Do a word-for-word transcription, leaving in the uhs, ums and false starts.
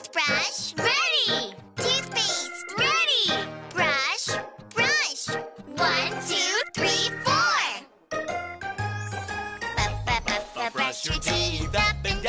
Toothbrush, ready. Toothpaste, ready. Brush, brush. One, two, three, four. Brush your teeth up and